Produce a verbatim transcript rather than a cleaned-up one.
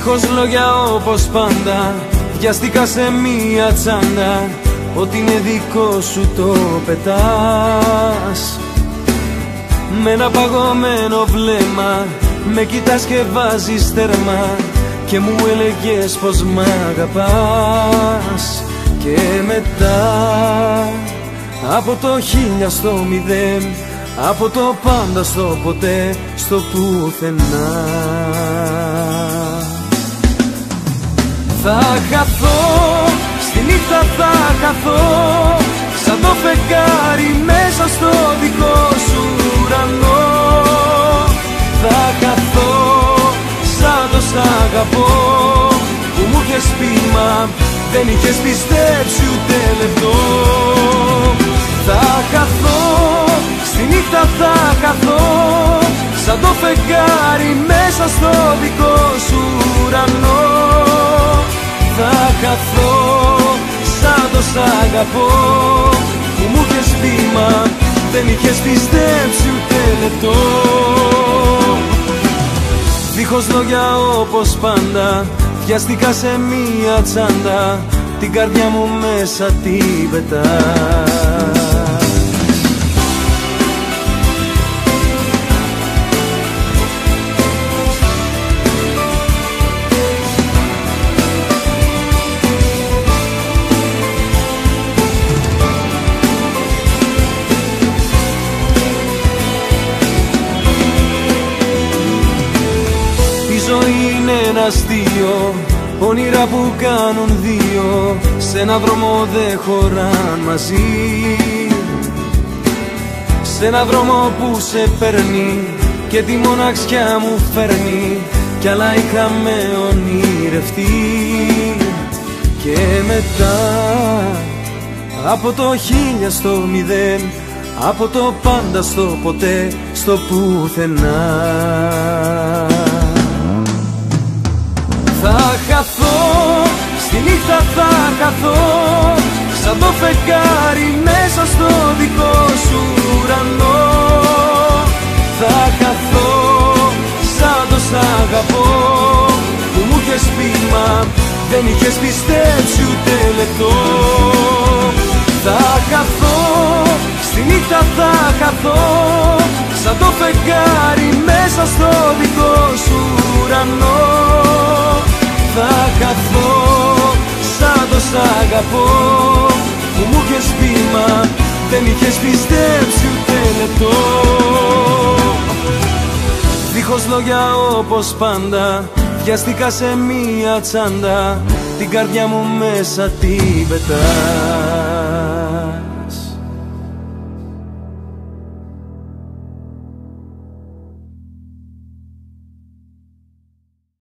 Δίχως λόγια όπως πάντα, βιαστικά σε μία τσάντα. Ό,τι είναι δικό σου το πετάς. Με ένα παγωμένο βλέμμα με κοιτάς και βάζεις τέρμα, και μου έλεγες πως μ' αγαπάς. Και μετά από το χίλια στο μηδέν, από το πάντα στο ποτέ, στο πουθενά. Θα χαθώ, στη νύχτα θα χαθώ, σαν το φεγγάρι μέσα στο δικό σου ουρανό. Θα χαθώ, σαν το σ' αγαπώ, που μου είχες πει μα δεν είχες πιστέψει ούτε λεπτό. Θα χαθώ, στη νύχτα θα χαθώ, σαν το φεγγάρι μέσα στο δικό σου ουρανό. Θα χαθώ, σαν το σ' αγαπώ, που μου είχες πει μα δεν είχες πιστέψει ούτε λεπτό. Δίχως λόγια όπως πάντα, βιαστικά σε μία τσάντα, την καρδιά μου μέσα την πετάς. Η ζωή είναι ένα αστείο, όνειρα που κάνουν δύο, σε ένα δρόμο δεν χωράν μαζί. Σ' ένα δρόμο που σε παίρνει και τη μοναξιά μου φέρνει, κι άλλα είχαμε ονειρευτεί. Και μετά από το χίλια στο μηδέν, από το πάντα στο ποτέ, στο πουθενά. Θα χαθώ, στη νύχτα θα χαθώ, σαν το φεγγάρι μέσα στο δικό σου ουρανό. Θα χαθώ, σαν το σ' αγαπώ, που μου είχες πει μα δεν είχες πιστέψει ούτε λεπτό. Θα χαθώ, στη νύχτα θα χαθώ, σαν το φεγγάρι μέσα στο δικό σου ουρανό. Θα χαθώ, σαν το σ' αγαπώ, που μου είχες πει μα δεν είχες πιστέψει ούτε λεπτό. Δίχως λόγια όπως πάντα, βιαστικά σε μία τσάντα, την καρδιά μου μέσα την πετάς.